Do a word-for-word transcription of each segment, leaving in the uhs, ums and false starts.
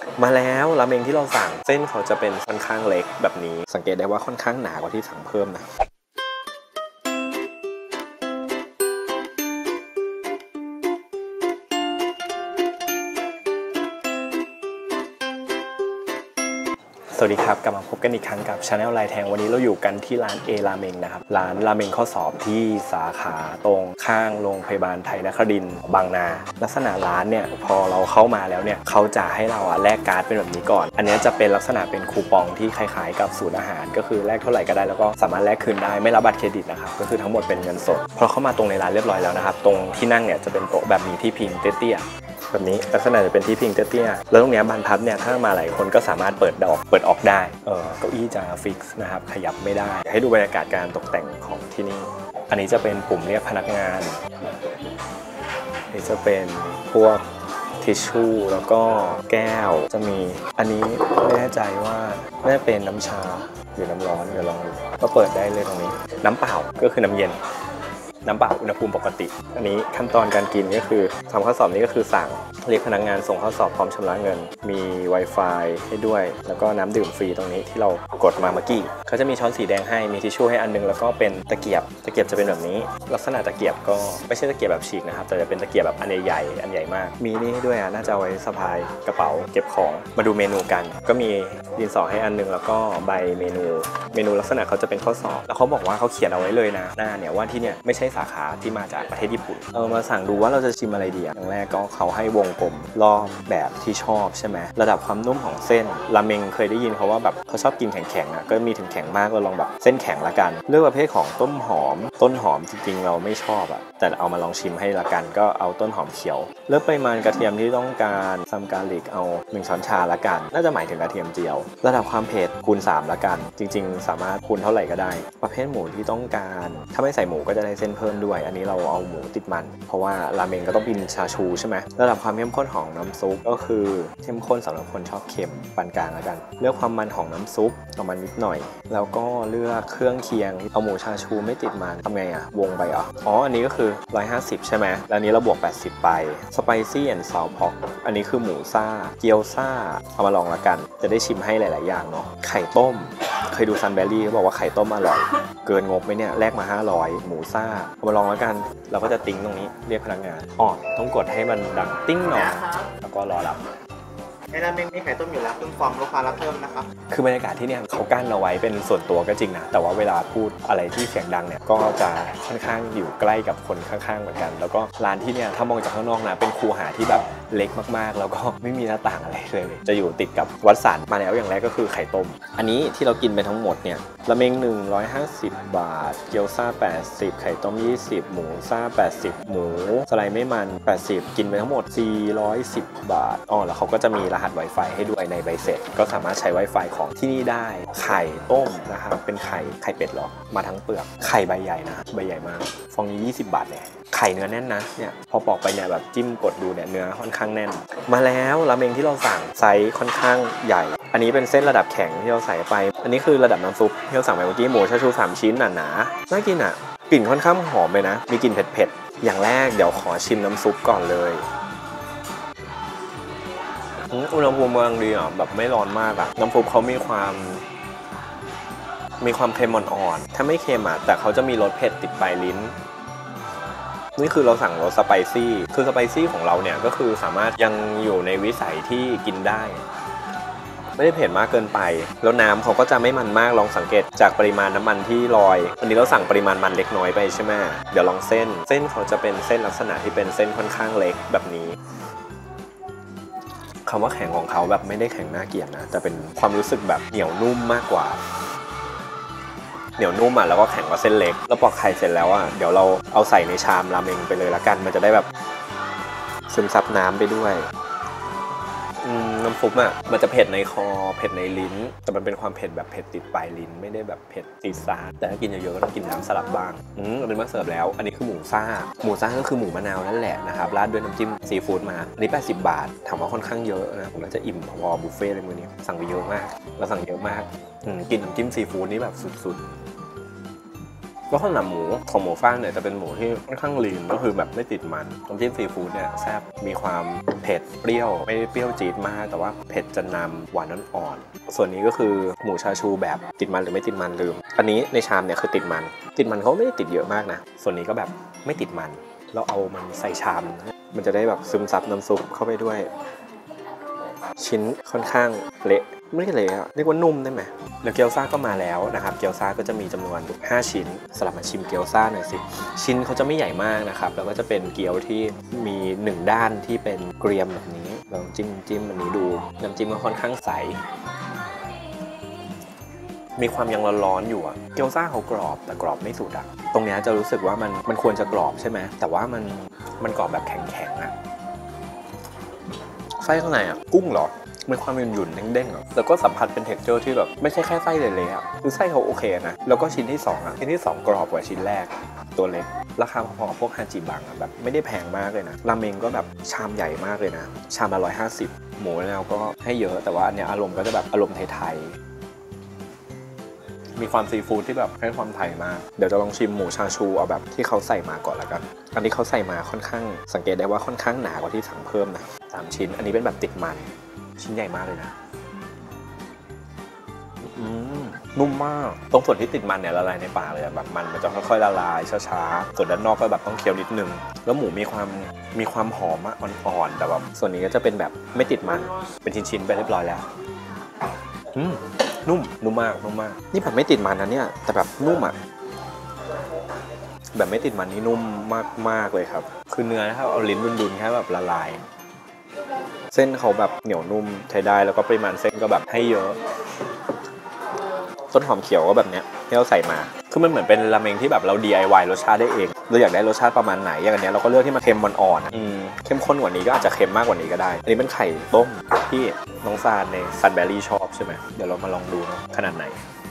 มาแล้วราเมงที่เราสั่งเส้นเขาจะเป็นค่อนข้างเล็กแบบนี้สังเกตได้ว่าค่อนข้างหนากว่าที่สั่งเพิ่มนะสวัสดีครับกลับมาพบกันอีกครั้งกับ Channel ลายแทงวันนี้เราอยู่กันที่ร้านเอราเมงนะครับร้านราเมงข้อสอบที่สาขาตรงข้างโรงพยาบาลไทยนครินทร์บางนาลักษณะร้านเนี่ยพอเราเข้ามาแล้วเนี่ยเขาจะให้เราอะแลกการ์ดเป็นแบบนี้ก่อนอันนี้จะเป็นลักษณะเป็นคูปองที่คล้ายๆกับศูนย์อาหารก็คือแลกเท่าไหร่ก็ได้แล้วก็สามารถแลกคืนได้ไม่รับบัตรเครดิตนะครับก็คือทั้งหมดเป็นเงินสดพอเข้ามาตรงในร้านเรียบร้อยแล้วนะครับตรงที่นั่งเนี่ยจะเป็นโต๊ะแบบมีที่พิงเตี้ยแบบนี้ลักษณะจะเป็นที่พิงเตี้ยแล้วตรงนี้บานพับเนี่ยถ้ามาหลายคนก็สามารถเปิดดอกเปิดออกได้เออเก้าอี้จะฟิกซ์นะครับขยับไม่ได้ให้ดูบรรยากาศการตกแต่งของที่นี่อันนี้จะเป็นปุ่มเรียกพนักงานนี่จะเป็นพวกทิชชู่แล้วก็แก้วจะมีอันนี้ไม่แน่ใจว่าน่าจะเป็นน้ำชาหรือน้ำร้อนเดี๋ยวลองดูก็เปิดได้เลยตรงนี้น้ำเปล่าก็คือน้ำเย็นน้ำเปล่าอุณหภูมิปกติอันนี้ขั้นตอนการกินก็คือทำข้อสอบนี้ก็คือสั่งเรียกพนักงานส่งข้อสอบพร้อมชำระเงินมี Wi-Fi ให้ด้วยแล้วก็น้ำดื่มฟรีตรงนี้ที่เรากดมาเมื่อกี้เขาจะมีช้อนสีแดงให้มีทิชชู่ให้อันนึงแล้วก็เป็นตะเกียบตะเกียบจะเป็นแบบนี้ลักษณะตะเกียบก็ไม่ใช่ตะเกียบแบบฉีกนะครับแต่จะเป็นตะเกียบแบบอันใหญ่ๆอันใหญ่มากมีนี่ให้ด้วยอ่ะน่าจะเอาไว้สะพายกระเป๋าเก็บของมาดูเมนูกันก็มีดินสอให้อันนึงแล้วก็ใบเมนูเมนูลักษณะเขาจะเป็นข้อสอบแล้วเขาบอกว่าเขาเขียนเอาไว้เลยนะหน้าเนี่ยว่าที่เนี่ยไม่ใช่สาขาที่มาจากประเทศญี่ปุ่นเออมาสั่งดูว่าเราจะชิมอะไรดีอย่างแรกก็เขาให้วงกลมรอบแบบที่ชอบใช่ไหมระดับความนุ่มของเส้นราเมงเคยได้ยินเขาว่าแบบเขาชอบกินแข็งๆอ่ะก็มีถึงแข็งมากเราลองแบบเส้นแข็งละกันเลือกประเภทของต้นหอมต้นหอมจริงๆเราไม่ชอบอ่ะแต่เอามาลองชิมให้ละกันก็เอาต้นหอมเขียวเลือกปริมาณกระเทียมที่ต้องการซัมการลิกเอาหนึ่งช้อนชาละกันน่าจะหมายถึงกระเทียมเจียวระดับความเผ็ดคูณสามละกันจริงๆสามารถคูณเท่าไหร่ก็ได้ประเภทหมูที่ต้องการถ้าไม่ใส่หมูก็จะได้เส้นเพิ่มด้วยอันนี้เราเอาหมูติดมันเพราะว่าราเมงก็ต้องกินชาชูใช่ไหมระดับความเข้มข้นของน้ำซุปก็คือเข้มข้นสำหรับคนชอบเค็มปานกลางแล้วกันเลือกความมันของน้ำซุปเอามันนิดหน่อยแล้วก็เลือกเครื่องเคียงเอาหมูชาชูไม่ติดมันทำไงอะวงไปอ่ะอ๋ออันนี้ก็คือหนึ่งร้อยห้าสิบใช่ไหมแล้วอันนี้เราบวกแปดสิบไปสไปซี่แอนด์ซอลพ็อกอันนี้คือหมูซ่าเกี๊ยวซ่าเอามาลองละกันจะได้ชิมให้หลายๆอย่างเนาะไข่ต้มเคยดูซันเบอรี่เขาบอกว่าไข่ต้มอร่อยเกินงบไหมเนี่ยแลกมาห้าร้อยหมูซ่าเอามาลองแล้วกันเราก็จะติ้งตรงนี้เรียกพนักงานอ๋อต้องกดให้มันดังติ้งหน่อยแล้วก็รอรับในราเมงมีไข่ต้มอยู่แล้วครึ่งฟองลูกค้ารับเพิ่มนะครับคือบรรยากาศที่เนี่ยเขากั้นเอาไว้เป็นส่วนตัวก็จริงนะแต่ว่าเวลาพูดอะไรที่เสียงดังเนี่ยก็จะค่อนข้างอยู่ใกล้กับคนข้างๆเหมือนกันแล้วก็ร้านที่เนี่ยถ้ามองจากข้างนอกนะเป็นคูหาที่แบบเล็กมากๆแล้วก็ไม่มีหน้าต่างอะไรเลยจะอยู่ติดกับวัดสันมาแล้วอย่างแรกก็คือไข่ต้มอันนี้ที่เรากินไปทั้งหมดเนี่ยราเมงหนึ่งร้อยห้าสิบบาทเกี๊ยวซ่าแปดสิบไข่ต้มยี่สิบหมูซ่าแปดสิบหมูสไลด์ไม่มันแปดสิบกินไปทั้งหมดสี่ร้อยสิบบาทอ๋อแล้วเขาก็จะมีรหัส Wi-Fi ให้ด้วยในใบเสร็จก็สามารถใช้ Wi-Fi ของที่นี่ได้ไข่ต้มนะครับเป็นไข่ไข่เป็ดหรอมาทั้งเปลือกไข่ใบใหญ่นะใบใหญ่มากฟองนี้ยี่สิบบาทเนี่ยไข่เนื้อแน่นนะเนี่ยพอปอกไปเนี่ยแบบจิ้มกดดูเนี่ยเนื้อค่อนข้างแน่นมาแล้วราเมงที่เราสั่งไซส์ค่อนข้างใหญ่อันนี้เป็นเส้นระดับแข็งที่เราใส่ไปอันนี้คือระดับน้ำซุปที่เราสั่งไปเมื่อกี้หมูชาชูสามชิ้นหนาๆน่ากินอ่ะกลิ่นค่อนข้างหอมเลยนะมีกลิ่นเผ็ดๆอย่างแรกเดี๋ยวขอชิมน้ำซุปก่อนเลยอุณหภูมิกำลังดีอ่ะแบบไม่ร้อนมากอ่ะน้ำซุปเขามีความมีความเค็มอ่อนๆถ้าไม่เค็มอ่ะแต่เขาจะมีรสเผ็ดติดปลายลิ้นนี่คือเราสั่งรสสไปซี่คือสไปซี่ของเราเนี่ยก็คือสามารถยังอยู่ในวิสัยที่กินได้ไม่ได้เผ็ดมากเกินไปแล้วน้ำเขาก็จะไม่มันมากลองสังเกตจากปริมาณน้ำมันที่ลอยอันนี้เราสั่งปริมาณมันเล็กน้อยไปใช่ไหมเดี๋ยวลองเส้นเส้นเขาจะเป็นเส้นลักษณะที่เป็นเส้นค่อนข้างเล็กแบบนี้คำว่าแข็งของเขาแบบไม่ได้แข็งน่าเกลียดนะแต่เป็นความรู้สึกแบบเหนียวนุ่มมากกว่าเหนียวนุ่มอ่ะแล้วก็แข็งกว่าเส้นเล็กแล้วปอกไข่เสร็จแล้วอ่ะเดี๋ยวเราเอาใส่ในชามราเมงไปเลยละกันมันจะได้แบบซึมซับน้ำไปด้วยน้ำซุปอ่ะมันจะเผ็ดในคอเผ็ดในลิ้นแต่มันเป็นความเผ็ดแบบเผ็ดติดปลายลิ้นไม่ได้แบบเผ็ดติดซ่าแต่ถ้ากินเยอะๆก็ต้องกินน้ำสลับบ้างอืมเป็นมาเสิร์ฟแล้วอันนี้คือหมูซ่าหมูซ่าก็คือหมูมะนาวนั่นแหละนะครับราดด้วยน้ำจิ้มซีฟู้ดมาอันนี้แปดสิบบาทถามว่าค่อนข้างเยอะนะผมน่าจะอิ่มพอบุฟเฟ่ต์เลยมื้อนี้สั่งไปเยอะมากเราสั่งเยอะมากกินน้ำจิ้มซีฟู้ดนี่แบบสุดๆก็ขนาดหมูของหมูฟ้างเนี่ยจะเป็นหมูที่ค่อนข้างลีนก็คือแบบไม่ติดมันน้ำจิ้มซีฟู้ดเนี่ยแซ่บมีความเผ็ดเปรี้ยวไม่ได้เปรี้ยวจี๊ดมากแต่ว่าเผ็ดจะนำหวานอ่อนๆส่วนนี้ก็คือหมูชาชูแบบติดมันหรือไม่ติดมันลืมอันนี้ในชามเนี่ยคือติดมันติดมันเขาไม่ได้ติดเยอะมากนะส่วนนี้ก็แบบไม่ติดมันเราเอามันใส่ชามมันจะได้แบบซึมซับน้ำซุปเข้าไปด้วยชิ้นค่อนข้างเละไม่เละเรียกว่านุ่มได้ไหมเดี๋ยวเกี๊ยวซ่าก็มาแล้วนะครับเกี๊ยวซ่าก็จะมีจำนวนห้าชิ้นสลับมาชิมเกี๊ยวซ่าหน่อยสิชิ้นเขาจะไม่ใหญ่มากนะครับแล้วก็จะเป็นเกี๊ยวที่มีหนึ่งด้านที่เป็นเกรียมแบบนี้ลองจิ้มจิ้มอันนี้ดูน้ำจิ้มก็ค่อนข้างใสมีความยังร้อนๆอยู่อะเกี๊ยวซ่าเขากรอบแต่กรอบไม่สุดอะตรงนี้จะรู้สึกว่ามันมันควรจะกรอบใช่ไหมแต่ว่ามันมันกรอบแบบแข็งๆอะไส้ข้างในอะกุ้งเหรอมันความหยุ่นๆเด้งๆอ่ะแล้วก็สัมผัสเป็นเท็กเจอร์ที่แบบไม่ใช่แค่ไส้เละๆอ่ะคือไส้เขาโอเคนะแล้วก็ชิ้นที่สองอ่ะชิ้นที่สองกรอบกว่าชิ้นแรกตัวเล็กราคาพอๆพวกฮาจิบังอ่ะแบบไม่ได้แพงมากเลยนะราเมงก็แบบชามใหญ่มากเลยนะชามละร้อยห้าสิบหมูแล้วก็ให้เยอะแต่ว่าอันเนี้ยอารมณ์ก็จะแบบอารมณ์ไทยๆมีความซีฟู้ดที่แบบให้ความไทยมากเดี๋ยวจะลองชิมหมูชาชูเอาแบบที่เขาใส่มาก่อนแล้วกันอันนี้เขาใส่มาค่อนข้างสังเกตได้ว่าค่อนข้างหนากว่าที่สั่งเพิ่มนะสามชิ้นอันนี้เป็นแบบติดมันชิ้นใหญ่มากเลยนะอืมนุ่มมากตรงส่วนที่ติดมันเนี่ยละลายในปากเลยแบบมันมันจะค่อยๆละลายช้าๆส่วนด้านนอกก็แบบต้องเคี้ยวนิดนึงแล้วหมูมีความมีความหอมอ่อนๆแต่แบบส่วนนี้ก็จะเป็นแบบไม่ติดมันเป็นชิ้นๆไปเรียบร้อยแล้วอืมนุ่มนุ่มมากนุ่มมากนี่แบบไม่ติดมันนะเนี่ยแต่แบบนุ่มอ่ะแบบไม่ติดมันนี่นุ่มมากๆเลยครับคือเนื้อถ้าเอาลิ้นดุนๆแค่แบบละลายเส้นเขาแบบเหนียวนุ่มใช้ได้แล้วก็ปริมาณเส้นก็แบบให้เยอะต้นหอมเขียวก็แบบเนี้ยที่เราใส่มาคือมันเหมือนเป็นราเมงที่แบบเรา ดี ไอ วาย รสชาติได้เองเราอยากได้รสชาติประมาณไหนอย่างอันเนี้ยเราก็เลือกที่มันเค็มอ่อนๆอืมเข้มข้นกว่านี้ก็อาจจะเค็มมากกว่านี้ก็ได้อันนี้เป็นไข่ต้มที่น้องซานในซันแบรี่ชอบใช่ไหมเดี๋ยวเรามาลองดูนะขนาดไหน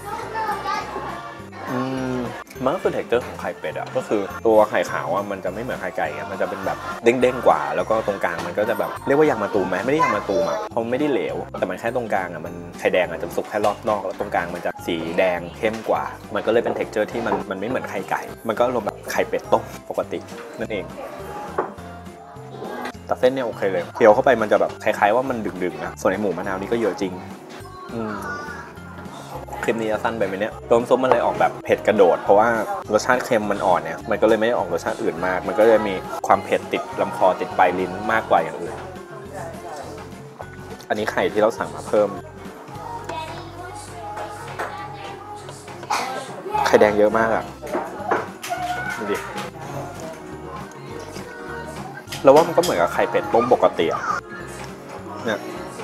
อืมมันก็คือเท็กเจอร์ของไข่เป็ดอะก็คือตัวไข่ขาวอะมันจะไม่เหมือนไข่ไก่อะมันจะเป็นแบบเด้งๆกว่าแล้วก็ตรงกลางมันก็จะแบบเรียกว่ายางมะตูมไหมไม่ได้ยางมะตูมอะเพราะมันไม่ได้เหลวแต่มันแค่ตรงกลางอะมันไข่แดงอะจะสุกแค่รอบนอกแล้วตรงกลางมันจะสีแดงเข้มกว่ามันก็เลยเป็นเท็กเจอร์ที่มันมันไม่เหมือนไข่ไก่มันก็รวมแบบไข่เป็ดต้มปกตินั่นเองแต่เส้นเนี่ยโอเคเลยเคี้ยวเข้าไปมันจะแบบคล้ายๆว่ามันดึงๆนะส่วนไอหมูมะนาวนี่ก็เยอะจริงอืมคลิปนี้จะสั้นไปไหมเนี่ยต้มซุปมันเลยออกแบบเผ็ดกระโดดเพราะว่ารสชาติเค็มมันอ่อนเนี่ยมันก็เลยไม่ได้ออกรสชาติอื่นมากมันก็เลยมีความเผ็ดติดลำคอติดปลายลิ้นมากกว่าอย่างอื่นอันนี้ไข่ที่เราสั่งมาเพิ่มไข่แดงเยอะมากอ่ะดูดิแล้วว่ามันก็เหมือนกับไข่เป็ดต้มปกติอ่ะเนี่ย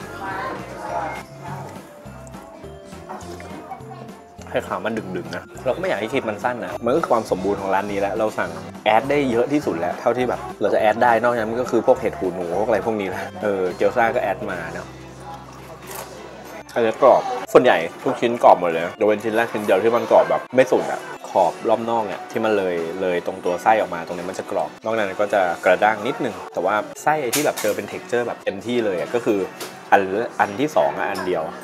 ไข่ขาวมันดึงๆนะเราก็ไม่อยากให้คลิปมันสั้นนะมันก็คือความสมบูรณ์ของร้านนี้แล้วเราสั่งแอดได้เยอะที่สุดแล้วเท่าที่แบบเราจะแอดได้นอกจากนั้นก็คือพวกเห็ดหูหนูพวกอะไรพวกนี้แหละเออเกี๊ยวซ่าก็แอดมาเนาะอันนี้กรอบส่วนใหญ่ทุกชิ้นกรอบหมดเลยโดยเป็นชิ้นแรกชิ้นเดียวที่มันกรอบแบบไม่สุดอะขอบรอบนอกเนี่ยที่มันเลยเลยตรงตัวไส้ออกมาตรงนี้มันจะกรอบนอกนั้นก็จะกระด้างนิดนึงแต่ว่าไส้ที่แบบเจอเป็นเท็กเจอร์แบบเต็มที่เลยก็คืออันอันที่สองอันเดียว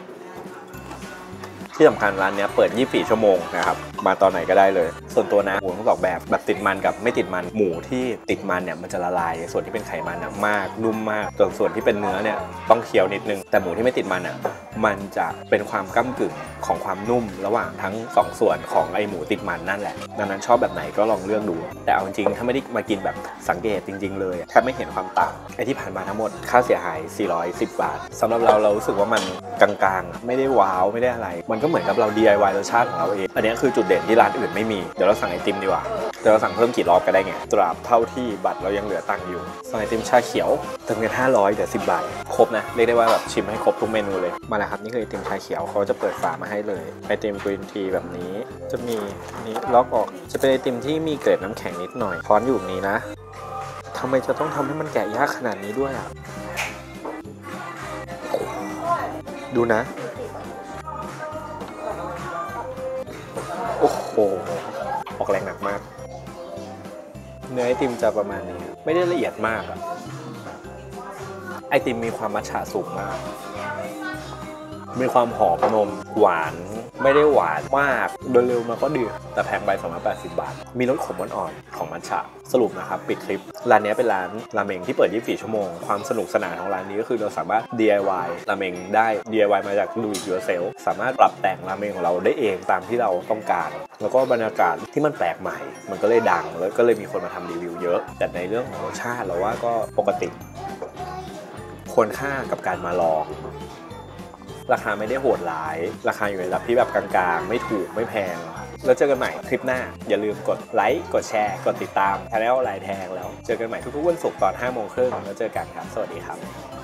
ที่สำคัญร้านนี้เปิดยี่สิบสี่ชั่วโมงนะครับมาตอนไหนก็ได้เลยส่วนตัวนะหมูทั้งสองแบบแบบติดมันกับไม่ติดมันหมูที่ติดมันเนี่ยมันจะละลายส่วนที่เป็นไขมันนะมากนุ่มมากส่วนส่วนที่เป็นเนื้อเนี่ยต้องเคี้ยวนิดนึงแต่หมูที่ไม่ติดมันอ่ะมันจะเป็นความก้ำกึ่งของความนุ่มระหว่างทั้งสองส่วนของไอหมูติดมันนั่นแหละดังนั้นชอบแบบไหนก็ลองเลือกดูแต่เอาจริงๆถ้าไม่ได้มากินแบบสังเกตจริงๆเลยแทบไม่เห็นความต่างไอที่ผ่านมาทั้งหมดค่าเสียหายสี่ร้อยสิบบาทสำหรับเราเรารู้สึกว่ามันกลางๆไม่ได้ว้าวไม่ได้อะไรมันก็เหมือนกับเรา ดี ไอ วาย รสชาติของเราเองอันนี้คือจุดเด่นที่ร้านอื่นไม่มีเดี๋ยวเราสั่งไอติมดีกว่าเดี๋ยวเราสั่งเพิ่มกี่รอบก็ได้ไงตราบเท่าที่บัตรเรายังเหลือตังค์อยู่สั่งไอติมชาเขียวเติมเงินห้าร้อยเดี๋ยวสิบบาทครบนะเรียกได้ว่าแบบชิมให้ครบทุกเมนูเลยมาแล้วครับนี่คือไอติมชาเขียวเขาจะเปิดฝามาให้เลยไอติมกรีนทีแบบนี้จะมีนี้ล็อกออกจะเป็นไอติมที่มีเกล็ดน้ำแข็งนิดหน่อยช้อนอยู่นี้นะทำไมจะต้องทำให้มันแกะยากขนาดนี้ด้วยอ่ะดูนะโอ้โหออกแรงหนักมากเนื้อไอติมจะประมาณนี้ไม่ได้ละเอียดมากอะไอติมมีความมัทฉะสูงมากมีความหอมนมหวานไม่ได้หวานมากโดยเร็วมาก็ดีแต่แพงไปสองร้อยแปดสิบบาทมีรสขมอ่อนๆของมัทฉะสรุปนะครับปิดคลิปร้านนี้เป็นร้านราเมงที่เปิดยี่สิบสี่ชั่วโมงความสนุกสนานของร้านนี้ก็คือเราสามารถ ดี ไอ วาย ราเมงได้ ดี ไอ วาย มาจาก Do It Yourself สามารถปรับแต่งราเมงของเราได้เองตามที่เราต้องการแล้วก็บรรยากาศที่มันแปลกใหม่มันก็เลยดังแล้วก็เลยมีคนมาทำรีวิวเยอะแต่ในเรื่องของรสชาติเราว่าก็ปกติควรค่ากับการมาลองราคาไม่ได้โหดร้ายราคาอยู่ในระดับที่แบบกลางๆไม่ถูกไม่แพงแล้วเจอกันใหม่คลิปหน้าอย่าลืมกดไลค์กดแชร์กดติดตาม Channel ลายแทงแล้วเจอกันใหม่ทุกๆวันศุกร์ตอนห้าโมงครึ่งแล้วเจอกันครับสวัสดีครับ